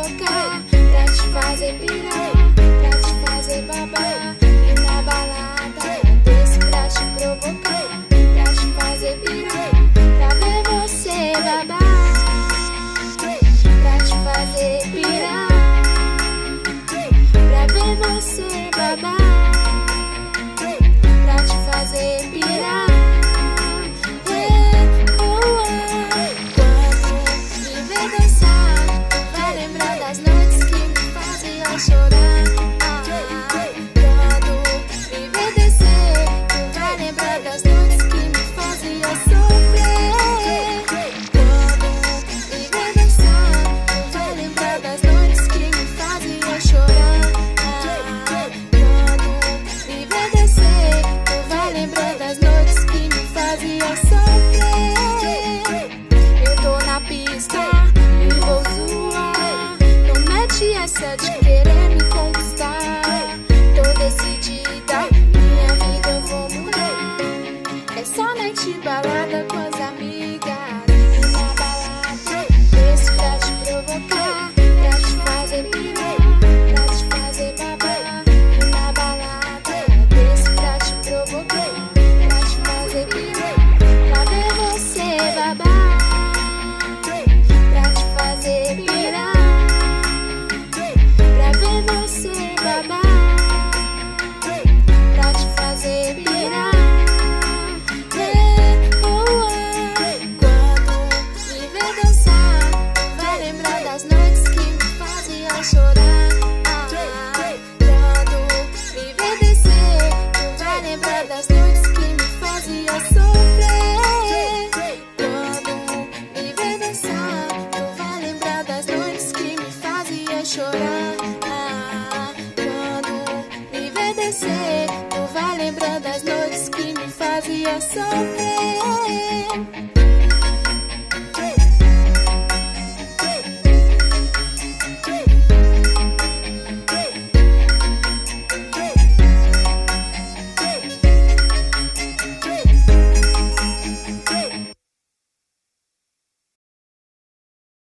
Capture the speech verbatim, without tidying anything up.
provocar, pra te fazer pirar, pra te fazer babar. E na balada desço pra te provocar, pra te fazer pirar, pra ver você babar, pra te fazer pirar, pra ver você babar, pra te fazer pirar. Chorar, ah, quando me ver descer, tu vai lembrar das noites que me faziam sofrer. Quando me ver dançar, tu vai lembrar das noites que me faziam chorar. Ah, quando me ver descer, tu vai lembrar das noites que me faziam sofrer. Eu tô na pista e vou zoar, não mete essa de querer me conquistar. Tô decidida, minha vida eu vou mudar. É somente balada com as amigas. E na balada desço pra te provocar, pra te fazer pirar, pra te fazer babar. E na balada desço pra te provocar, pra te fazer pirar, pra ver você babar, pra te fazer pirar, pra ver você babar, pra te fazer pirar. Yeah, oh, oh. Quando me ver dançar, vai lembrar das noites que me faziam chorar. Ah, quando me ver descer, tu vai lembrar das noites que me faziam sofrer. Quando me ver dançar, tu vai lembrar das noites que me faziam chorar. Tu vai lembrar das noites que me fazia sofrer.